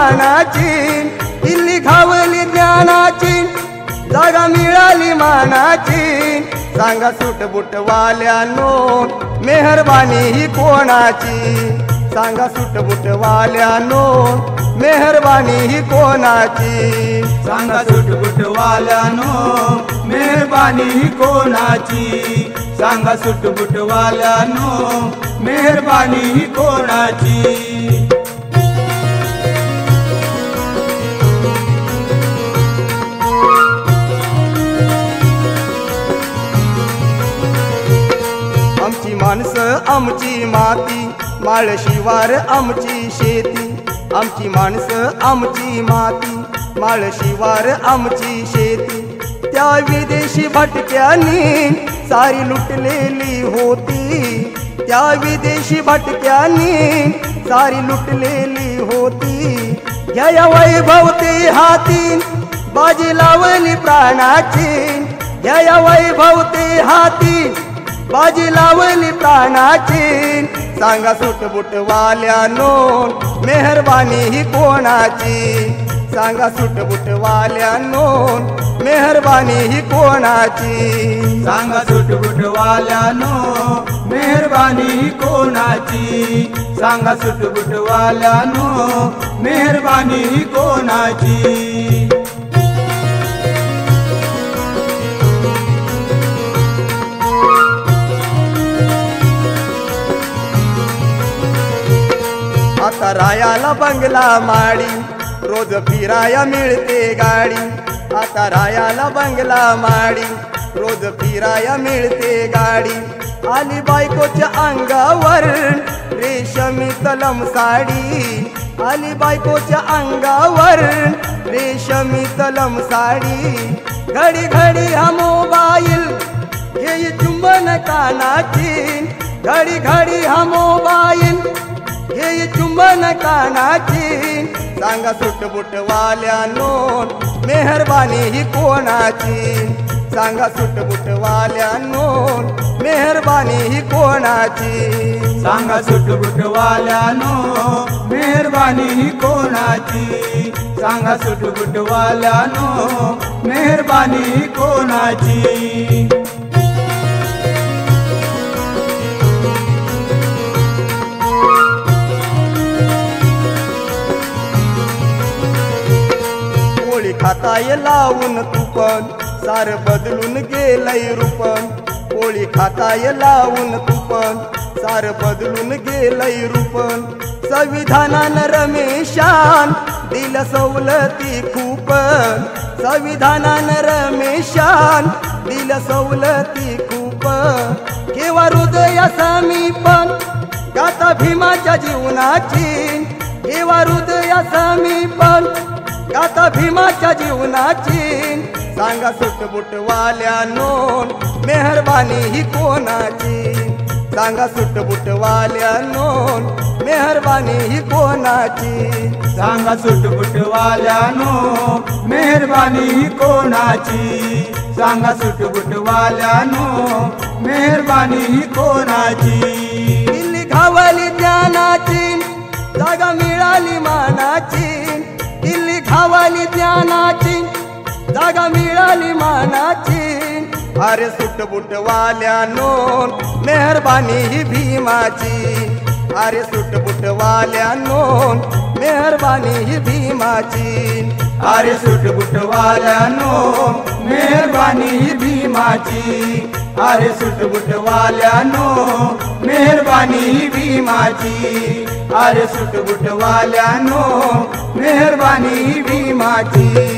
मानाची, दिल्ली घावली ज्ञानाची, जागा मिळाली मानाची। सांगा सुटबुटवाल्यानो मेहरबानी ही कोणाची, सांगा सुटबुटवाल्यानो मेहरबानी ही कोणाची, सांगा सुटबुटवाल्यानो मेहरबानी ही कोणाची, सांगा सुटबुटवाल्यानो मेहरबानी ही कोणाची। आमची माणसं आमची माती, माळशिवार आमची शेती, आमची माणसं आमची माती, माळशिवार आमची शेती। त्या विदेशी भटक्यांनी सारी लुटलेली होती, त्या विदेशी भटक्यांनी सारी लुटलेली होती। घ्या वैभवती हाती, बाजी लावली प्राणाची, घ्या वैभवती हाती, बाजी लावली प्राणाची। सांगा सुटबुटवाल्यानो मेहरबानी ही कोणाची, सांगा सुटबुटवाल्यानो मेहरबानी ही कोणाची, सांगा सुटबुटवाल्यानो मेहरबानी ही कोणाची, सांगा सुटबुटवाल्यानो मेहरबानी ही कोणाची। आता रायाला बंगला माडी, रोज फिराया मिळते गाडी, आता रायाला बंगला माडी, रोज फिराया मिळते गाडी। आली बायकोच्या अंगावर रेशमी तलम साडी, आली बायकोच्या अंगावर रेशमी तलम साडी। घडी घडी हा मोबाईल घे चुंबन कानाची, घडी घडी हा मोबाईल घे चुंबन कानाची। सांगा सुटबुटवाल्यानो मेहरबानी ही कोणाची, सांगा सुटबुटवाल्यानो मेहरबानी ही कोणाची, सांगा सुटबुटवाल्यानो मेहरबानी ही कोणाची, सांगा सुटबुटवाल्यानो मेहरबानी ही कोणाची। पोळी खाताय लावून तुपन, सार बदलून गेलंय रूपन, पोळी खाताय लावून तुपन, सार बदलून गेलंय रूपन। संविधानानं रमेशान दिलं सवलती खूपन, संविधानानं रमेशान दिलं सवलती खूपन। केव्हा हृदया समीपन गाता भीमाच्या जीवनाची, केव्हा हृदया समीपन गाता भीमाच्या जीवनाची। सांगा सुटबुटवाल्यानो मेहरबानी ही कोणाची, सांगा सुटबुटवाल्यानो मेहरबानी ही कोणाची, सांगा सुटबुटवाल्यानो मेहरबानी ही कोणाची, सांगा सुटबुटवाल्यानो मेहरबानी ही कोणाची। दिल्ली घावली ज्ञानाची, जागा मिळाली मानाची, दिल्ली घावली ज्ञानाची, जागा मिळाली मानाची। अरे सुटबुटवाल्यानो मेहरबानी ही भीमाची, अरे सुटबुटवाल्यानो मेहरबानी ही भीमाची, अरे सुटबुटवाल्यानो मेहरबानी ही भीमाची, अरे सुटबुटवाल्यानो मेहरबानी ही भीमाची, अरे सुटबुटवाल्यानो मेहरबानी ही भीमाची।